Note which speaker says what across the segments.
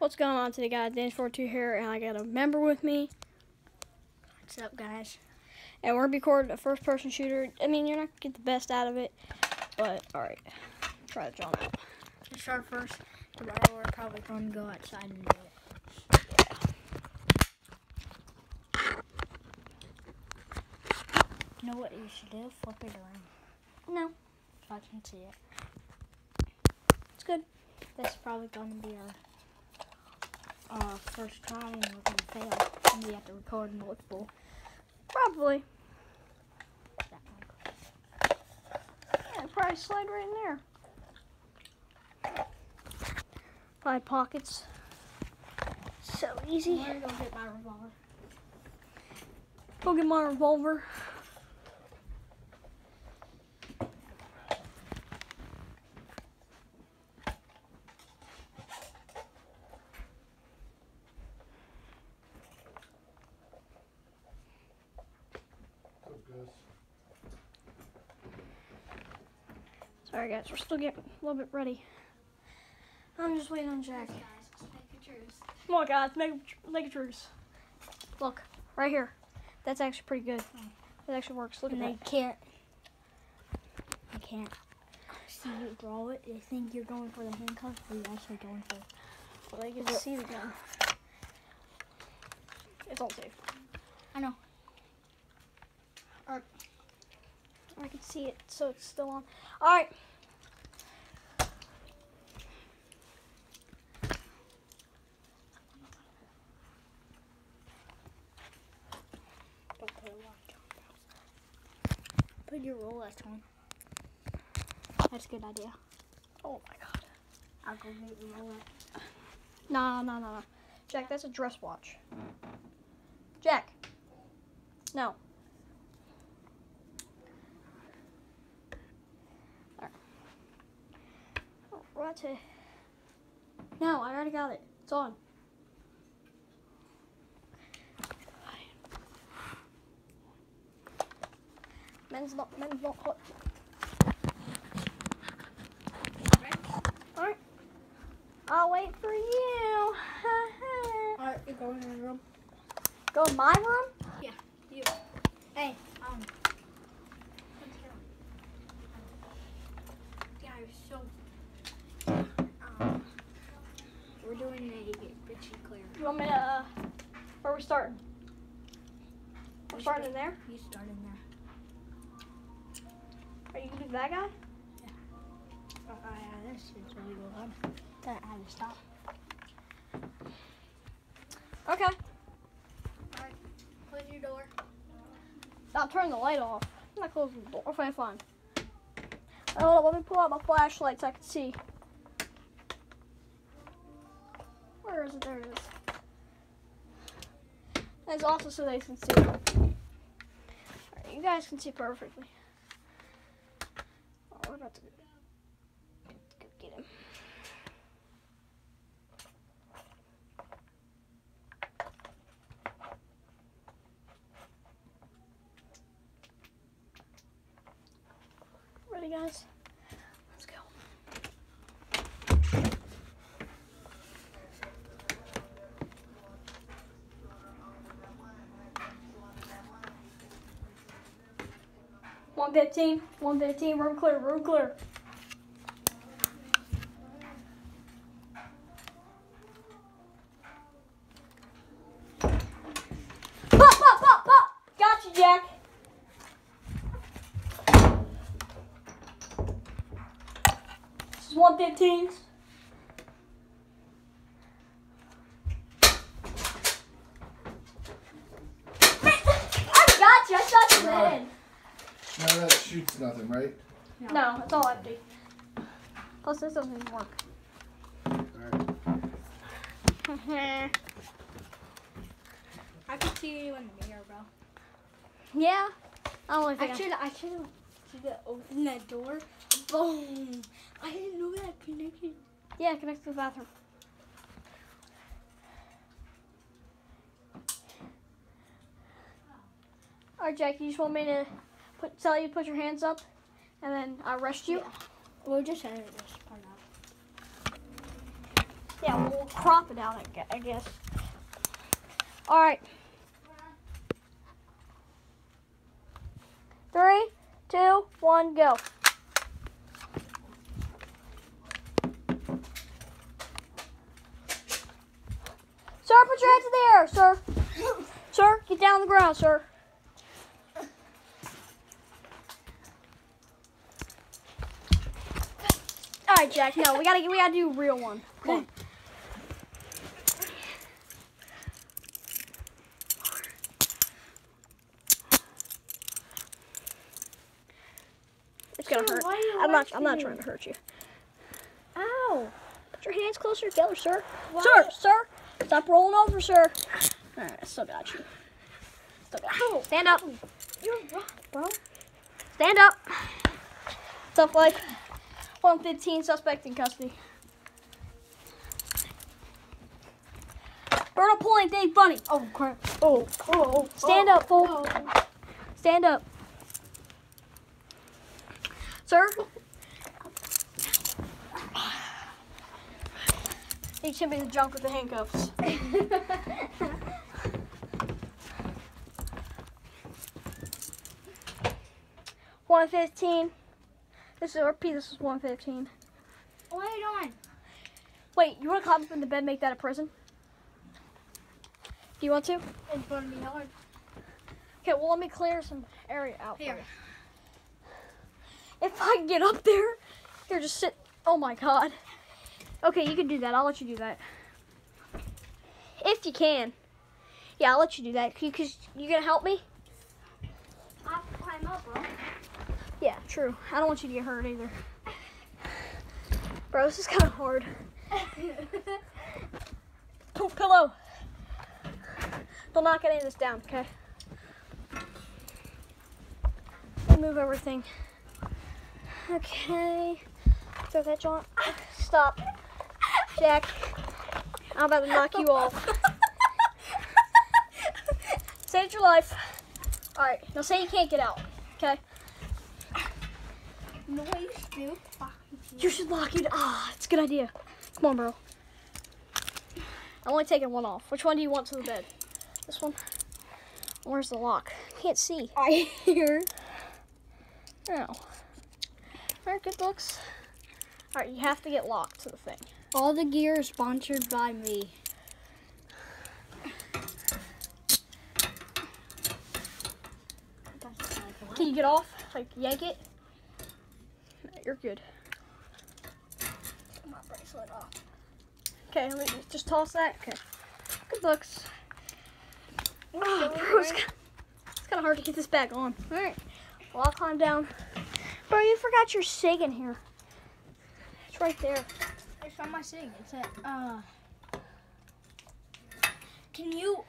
Speaker 1: What's going on today, guys? Dance42 here, and I got a member with me.
Speaker 2: What's up, guys?
Speaker 1: And we're recording a first-person shooter. I mean, you're not going to get the best out of it, but alright. Try the John out.
Speaker 2: To start first, tomorrow we're probably going to go outside and do it. You know what you should do? Flip it around.
Speaker 1: No.
Speaker 2: So I can see it.
Speaker 1: It's good.
Speaker 2: This is probably going to be our first try, and we're going to fail. And we have to record multiple.
Speaker 1: Probably.
Speaker 2: That one.
Speaker 1: Yeah, probably slide right in there. 5 pockets. So easy.
Speaker 2: I'm going to go get my revolver.
Speaker 1: Go get my revolver. Sorry guys, we're still getting a little bit ready. I'm just waiting on Jack.
Speaker 2: Guys, let's make a truce.
Speaker 1: Come on guys, make a truce. Look, right here. That's actually pretty good. It actually works. Look
Speaker 2: And
Speaker 1: at
Speaker 2: they
Speaker 1: that.
Speaker 2: can't see you draw it. They think you're going for the handcuffs, but you're actually going for it.
Speaker 1: Well, they get to see the gun. It's all safe.
Speaker 2: I know.
Speaker 1: I can see it, so it's still on. Alright.
Speaker 2: Don't put a watch on. Put your Rolex on. That's a good idea.
Speaker 1: Oh my god.
Speaker 2: I'll go get your Rolex.
Speaker 1: No. Jack, that's a dress watch. Jack. No. Right. No, I already got it. It's on. Men's not hot. Alright. I'll wait for you.
Speaker 2: Alright, you're going in the room.
Speaker 1: Go in my room?
Speaker 2: Yeah, you. Hey, guys, so we're doing a bitchy clear.
Speaker 1: You want me to, where are we starting? We're starting in there?
Speaker 2: You start in there.
Speaker 1: Are you gonna do that guy?
Speaker 2: Yeah, this is really good. Then I had to stop.
Speaker 1: Okay.
Speaker 2: Alright, close your door.
Speaker 1: Now turn the light off. I'm not closing the door. Okay, fine. Hold on, let me pull out my flashlight so I can see. Where is it? There it is. That's also so they can see. Alright, you guys can see perfectly. Oh, we're about to go get him. Ready, guys? Let's go. One 115, room clear, room clear. Pop! Got you, Jack. This is 115. I got you. I shot you in the head.
Speaker 3: Now that shoots nothing, right?
Speaker 1: No, it's all empty. Plus, this doesn't even work.
Speaker 3: Alright.
Speaker 2: I can see you in the mirror, bro.
Speaker 1: Yeah. I don't really think
Speaker 2: I should have opened that door. Boom! I didn't know that connected.
Speaker 1: Yeah, connect to the bathroom. Alright, Jack, you just want me to tell you to put your hands up and then I'll arrest you?
Speaker 2: Yeah. We'll just edit this part out.
Speaker 1: Yeah, we'll we'll crop it out, I guess. All right. 3, 2, 1, go. Sir, put your hands in the air, sir. Sir, get down on the ground, sir. All right, Jack. No, we gotta do a real one. Come on. It's gonna hurt. I'm not trying to hurt you.
Speaker 2: Ow.
Speaker 1: Put your hands closer together, sir.
Speaker 2: Why?
Speaker 1: Sir. Stop rolling over, sir. All right, I still got you. Stand up.
Speaker 2: You're wrong, bro.
Speaker 1: Stand up. Stuff like 115 suspect in custody. Bird pull anything funny.
Speaker 2: Oh, crap.
Speaker 1: Oh. Stand up, fool.
Speaker 2: Oh.
Speaker 1: Stand up. Sir? He should be the junk with the handcuffs. 115. This is RP, this is 115.
Speaker 2: What are you doing?
Speaker 1: Wait, you want to climb up in the bed, make that a prison? Do you want to?
Speaker 2: It's going to be hard.
Speaker 1: Okay, well, let me clear some area out for
Speaker 2: Here.
Speaker 1: you. If I can get up there, here, just sit. Oh my god. Okay, you can do that. I'll let you do that. If you can. Yeah, I'll let you do that. Because you gonna help me?
Speaker 2: I have to climb up, bro.
Speaker 1: Yeah, true. I don't want you to get hurt either. Bro, this is kind of hard. Oh, pillow. Don't knock any of this down, okay? Let me move everything. Okay. Throw that joint. Stop. Jack. I'm about to knock you off. Saved your life. Alright, now say you can't get out, okay?
Speaker 2: No, you still
Speaker 1: You should lock it. It's a good idea. Come on, bro. I'm only taking one off. Which one do you want to the bed? This one? Where's the lock? Can't see.
Speaker 2: I hear.
Speaker 1: No. Alright, good looks. Alright, you have to get locked to the thing.
Speaker 2: All the gear is sponsored by me.
Speaker 1: Can you get off? Like, yank it? No, you're good. Take my bracelet off. Okay, let me just toss that. Okay. Good looks. Oh, bro, it's kind of hard to get this back on. Alright. Well, I'll climb down. Bro, you forgot your SIG in here. It's right there.
Speaker 2: It's on my SIG. It's at, Can you,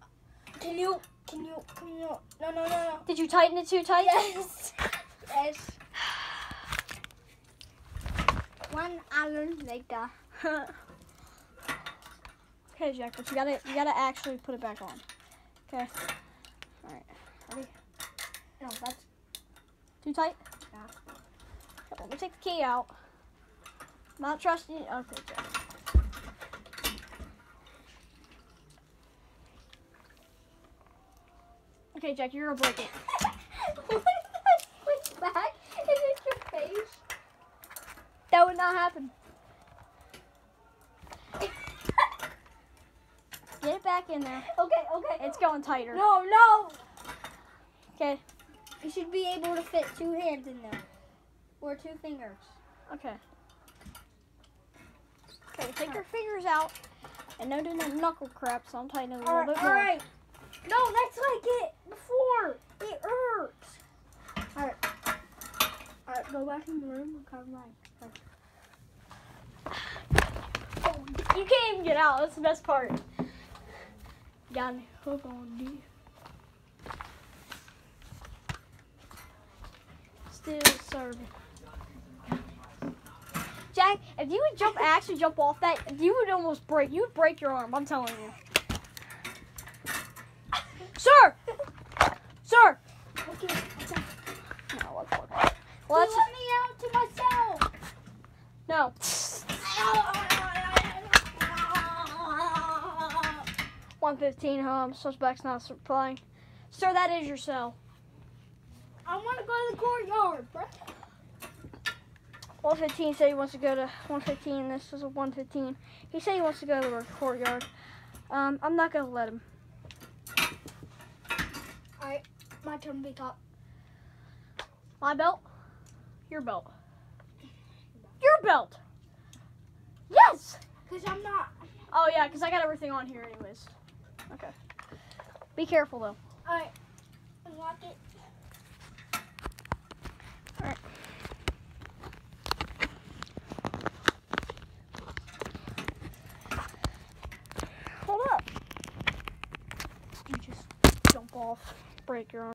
Speaker 2: no.
Speaker 1: Did you tighten it too tight?
Speaker 2: Yes. One hour later.
Speaker 1: Okay, Jack, but you gotta actually put it back on. Okay. Alright. Ready?
Speaker 2: No, that's
Speaker 1: Too tight?
Speaker 2: Yeah.
Speaker 1: Okay, let me take the key out. Not trusting you. Okay, Jack. Okay, Jack, you're gonna break it.
Speaker 2: What if I switch back and it's your face?
Speaker 1: That would not happen. Get it back in there.
Speaker 2: Okay.
Speaker 1: It's going tighter.
Speaker 2: No.
Speaker 1: Okay.
Speaker 2: You should be able to fit 2 hands in there. Or 2 fingers.
Speaker 1: Okay. Okay, take your fingers out. And no doing that knuckle crap, so I'm tightening it a little bit more.
Speaker 2: Alright. No, that's like it before. It hurts. Alright, go back in the room and come back.
Speaker 1: Oh, you can't even get out. That's the best part. Got me hook on you. Still serving. Jack, if you would actually jump off that, you would almost break. You would break your arm. I'm telling you. Sir!
Speaker 2: Okay.
Speaker 1: No, let's look.
Speaker 2: Well,
Speaker 1: Let's.
Speaker 2: let me out to myself.
Speaker 1: No. 115 suspect's not replying. Sir, that is your cell.
Speaker 2: I want to go to the courtyard, bro.
Speaker 1: 115 said he wants to go to 115. This is a 115. He said he wants to go to the courtyard. I'm not gonna let him.
Speaker 2: Alright, my turn to be caught.
Speaker 1: My belt? Your belt. Your belt! Yes!
Speaker 2: Because I'm not.
Speaker 1: Oh yeah, because I got everything on here anyways. Okay. Be careful though.
Speaker 2: Alright, unlock it.
Speaker 1: Alright. Hold up. You just jump off, break your arm.